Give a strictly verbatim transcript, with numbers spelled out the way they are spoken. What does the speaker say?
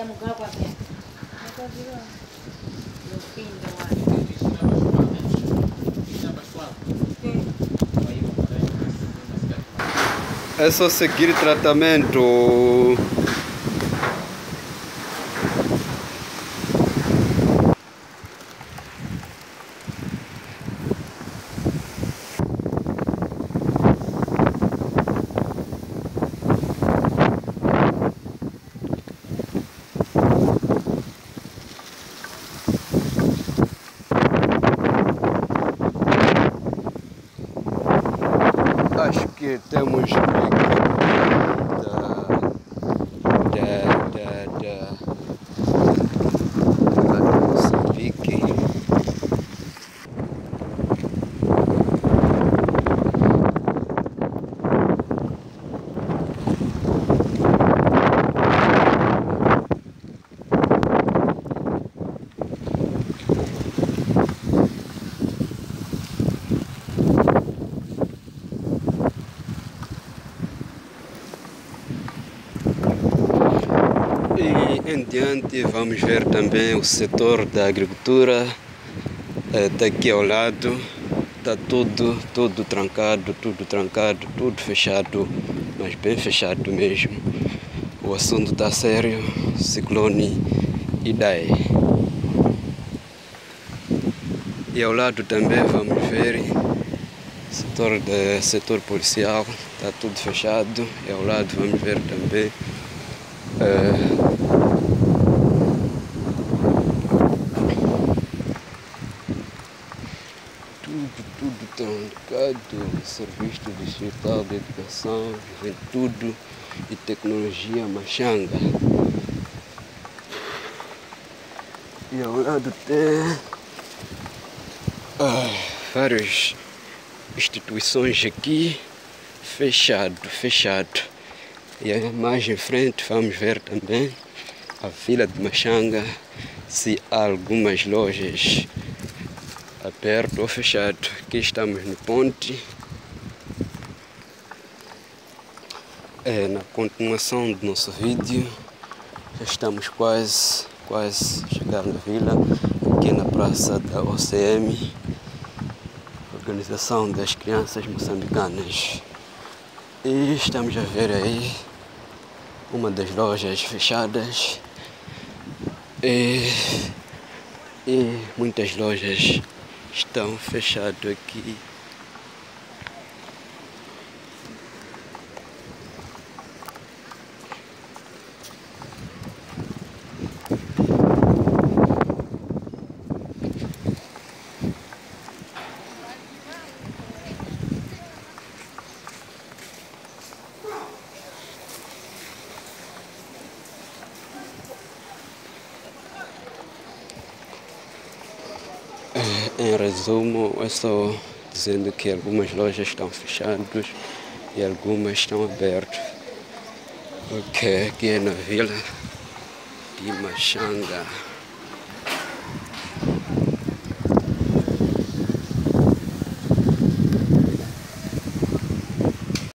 É só seguir tratamento. Acho que temos da, da, da, da, da Moçambique. E em diante vamos ver também o setor da agricultura. Está aqui ao lado, está tudo, tudo trancado, tudo trancado, tudo fechado, mas bem fechado mesmo. O assunto está sério, ciclone Idai. E ao lado também vamos ver setor, de, setor policial, está tudo fechado. E ao lado vamos ver também uh, tudo, tudo trancado. Serviço Distrital de Educação, Juventude e Tecnologia Machanga. E ao lado tem ah, várias instituições aqui, fechado, fechado. E aí, mais em frente vamos ver também a Vila de Machanga, se há algumas lojas abertas ou fechadas. Aqui estamos no ponte. É, na continuação do nosso vídeo, já estamos quase, quase a chegar na vila, aqui na praça da O C M, Organização das Crianças Moçambicanas. E estamos a ver aí uma das lojas fechadas e, e muitas lojas estão fechadas aqui. Em resumo, é só dizendo que algumas lojas estão fechadas e algumas estão abertas, porque aqui é na vila de Machanga.